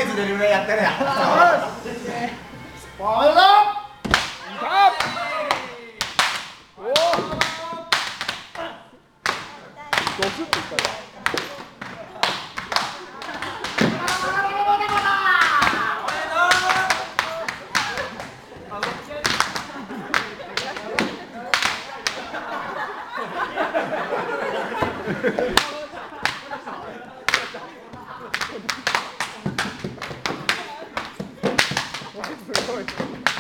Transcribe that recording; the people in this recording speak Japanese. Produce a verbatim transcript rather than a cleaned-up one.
月出るぐらいやってるやん。 おめでとう。 ドスって言ったよ。すごい。